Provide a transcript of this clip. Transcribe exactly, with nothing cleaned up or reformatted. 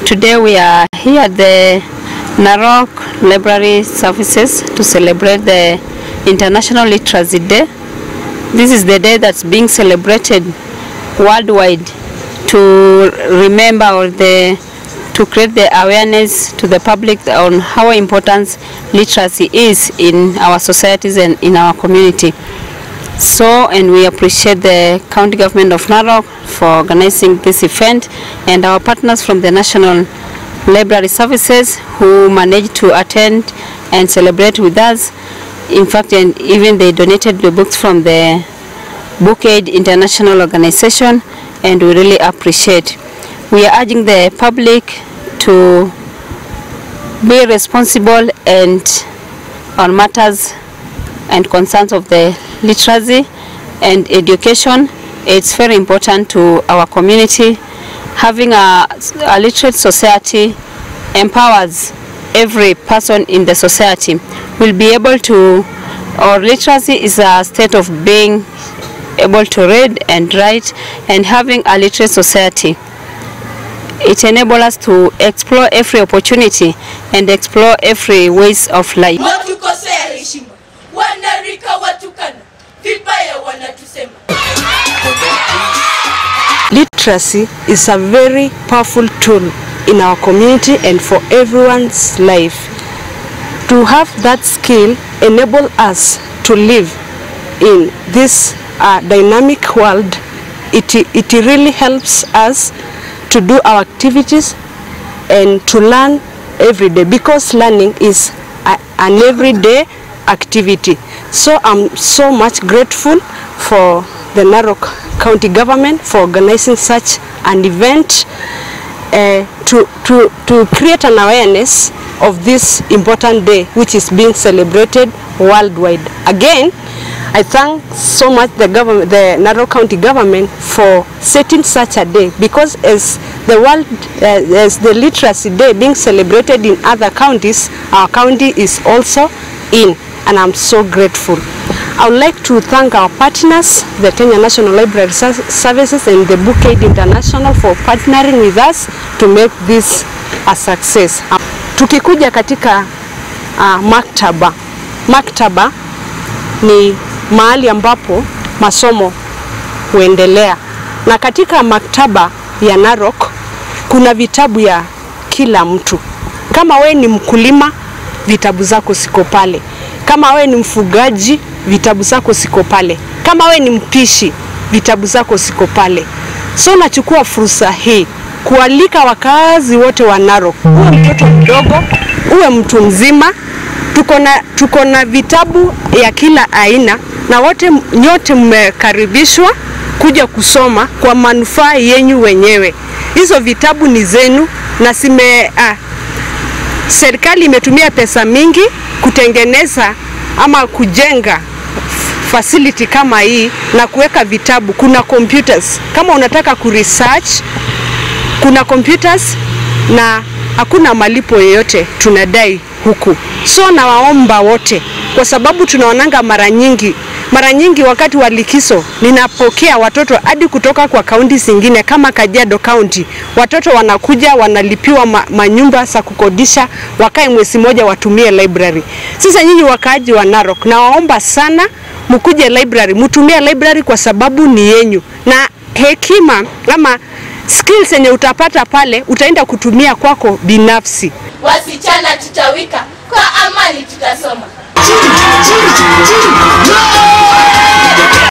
Today we are here at the Narok Library Services to celebrate the International Literacy Day. This is the day that's being celebrated worldwide to remember or the to create the awareness to the public on how important literacy is in our societies and in our community. So, and we appreciate the county government of Narok for organizing this event and our partners from the National Library Services who managed to attend and celebrate with us. In fact, and even they donated the books from the Book Aid International Organization, and we really appreciate. We are urging the public to be responsible and on matters and concerns of the literacy and education. It's very important to our community. Having a, a literate society empowers every person in the society. Will be able to, or literacy is a state of being able to read and write, and having a literate society, it enables us to explore every opportunity and explore every ways of life. Literacy is a very powerful tool in our community and for everyone's life. To have that skill enable us to live in this uh, dynamic world. It, it really helps us to do our activities and to learn every day, because learning is a, an everyday activity. So I'm so much grateful for the Narok County government for organizing such an event uh, to, to, to create an awareness of this important day which is being celebrated worldwide. Again, I thank so much the government, the Narok County government for setting such a day, because as the world, uh, as the literacy day being celebrated in other counties, our county is also in, and I'm so grateful. I would like to thank our partners, the Kenya National Library Services and the Book Aid International, for partnering with us to make this a success. Tukikuja katika uh, maktaba. Maktaba ni mahali ambapo masomo huendelea. Na katika maktaba ya Narok kuna vitabu ya kila mtu. Kama we ni mkulima, vitabu zako siko pale. Kama we ni mfugaji, vitabu zako siko pale. Kama we ni mpishi, vitabu zako siko pale. So nachukua fursa hii kualika wakazi wote wa Narok, uwe mtoto mdogo, uwe mtu mzima, tuko na tuko na vitabu ya kila aina, na wote nyote mmekaribishwa kuja kusoma kwa manufaa yenu wenyewe. Hizo vitabu ni zenu, na sime ah, serikali imetumia pesa mingi kutengeneza ama kujenga facility kama hii na kuweka vitabu. Kuna computers, kama unataka kuresearch kuna computers, na hakuna malipo yoyote tunadai huku. So nawaomba wote, kwa sababu tunaonanga mara nyingi mara nyingi wakati wa likizo ninapokea watoto hadi kutoka kwa kaunti zingine kama Kajiado County. Watoto wanakuja wanalipiwa ma, manyumba za kukodisha, wakae mwezi moja watumie library. Sasa nyinyi wakaaji wa Narok, nawaomba sana mkuje library, mtumie library kwa sababu ni yenyu, na hekima ama skills yenye utapata pale utaenda kutumia kwako binafsi. Wasichana tutawika, kwa amani tutasoma.